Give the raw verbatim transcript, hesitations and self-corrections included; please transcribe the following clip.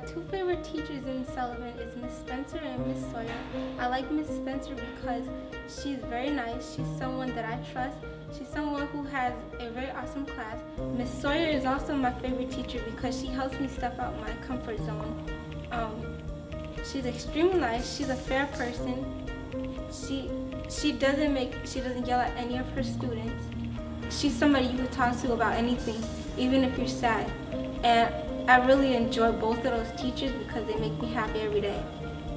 two favorite teachers in Sullivan is Miss Spencer and Miss Sawyer. I like Miss Spencer because she's very nice. She's someone that I trust. She's someone who has a very awesome class. Miss Sawyer is also my favorite teacher because she helps me step out my comfort zone. Um, she's extremely nice. She's a fair person. She she doesn't make she doesn't yell at any of her students. She's somebody you can talk to about anything, even if you're sad. And I really enjoy both of those teachers because they make me happy every day.